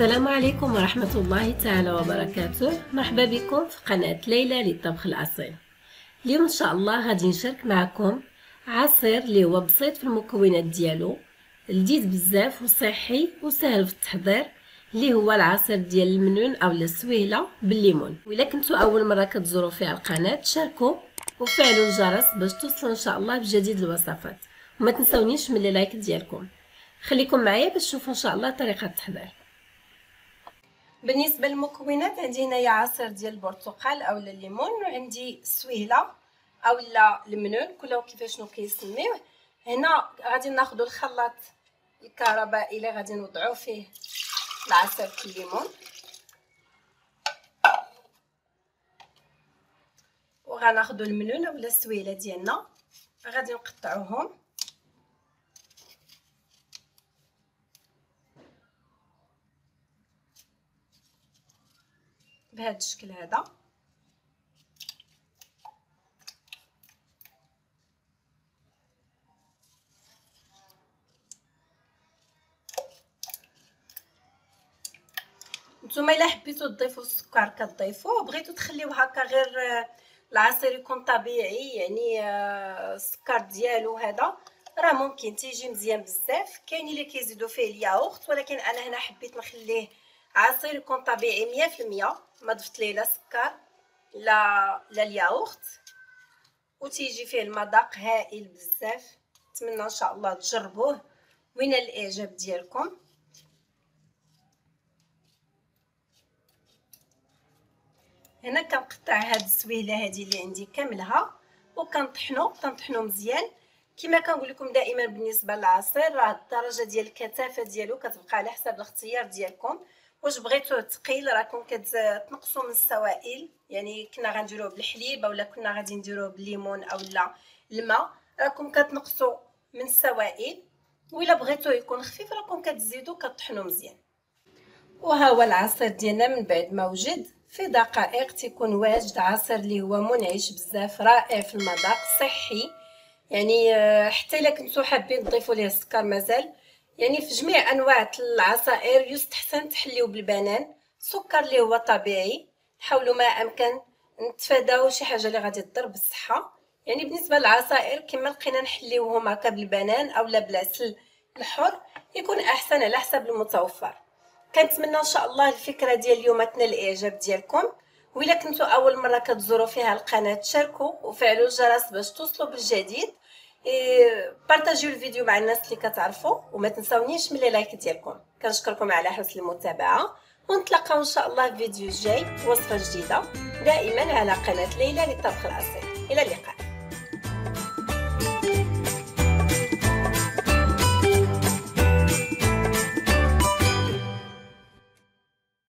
السلام عليكم ورحمة الله تعالى وبركاته. مرحبا بكم في قناة ليلى للطبخ الأصيل. اليوم إن شاء الله غادي نشارك معكم عصير اللي هو بسيط في المكونات ديالو، لذيذ بزاف وصحي وسهل في التحضير، اللي هو العصير ديال المنون أو السويلة بالليمون. وإلا كنتو أول مرة كتزوروا فيها القناة شاركوا وفعلوا الجرس باش توصلوا إن شاء الله بجديد الوصفات، وما تنسونيش من اللايك ديالكم. خليكم معايا باش تشوفوا إن شاء الله طريقة التحضير. بالنسبه للمكونات عندي هنايا عصير ديال البرتقال اولا الليمون، وعندي سويله اولا المنون كلهم كيفاش كيسميوه. هنا غادي ناخذ الخلاط الكهربائي اللي غادي نوضعوا فيه العصير الليمون، وغناخذ المنون اولا السويله ديالنا غادي نقطعوهم بهذا الشكل هذا. نتوما الا حبيتو تضيفوا السكر كتضيفوه، بغيتو تخليوه هكا غير العصير يكون طبيعي يعني السكر ديالو هذا راه ممكن تيجي مزيان بزاف. كاين اللي كيزيدوا فيه الياغورت، ولكن انا هنا حبيت نخليه عصير يكون طبيعي 100%، ما ضفت ليه لا سكر لا الياغورت، وتيجي فيه المذاق هائل بزاف. نتمنى ان شاء الله تجربوه وين الاعجاب ديالكم. هنا كنقطع هاد السويله هذه اللي عندي كاملها وكنطحنو مزيان. كما كنقول لكم دائما بالنسبه للعصير راه الدرجه ديال الكثافه ديالو كتبقى على حسب الاختيار ديالكم. واش بغيتوه ثقيل راكم كتنقصوا من السوائل، يعني كنا غنديروه بالحليب اولا كنا غادي نديروه بالليمون اولا الماء، راكم كتنقصوا من السوائل. وإلا بغيتوه يكون خفيف راكم كتزيدوا كطحنوا مزيان. وها هو العصير ديالنا من بعد ما وجد في دقائق تيكون واجد. عصير اللي هو منعش بزاف، رائع في المذاق، صحي يعني حتى الا كنتو حابين تضيفوا ليه السكر مازال. يعني في جميع انواع العصائر يستحسن تحليو بالبنان، سكر اللي هو طبيعي. حاولوا ما امكن نتفاداو شي حاجه اللي غادي تضر بالصحه. يعني بالنسبه للعصائر كما لقينا نحليوهم هكا بالبنان اولا بالعسل الحر يكون احسن على حسب المتوفر. كنتمنى ان شاء الله الفكره ديال اليوم تنال الاعجاب ديالكم. وإلا كنتو اول مره كتزوروا فيها القناه شاركوا وفعلوا الجرس باش توصلوا بالجديد. بارطاجيو الفيديو مع الناس اللي كتعرفوا، وما تنساونيش من لايك ديالكم. كنشكركم على حسن المتابعه، ونتلاقاو ان شاء الله في فيديو جاي وصفه جديده دائما على قناه ليلى للطبخ الاصيل. الى اللقاء.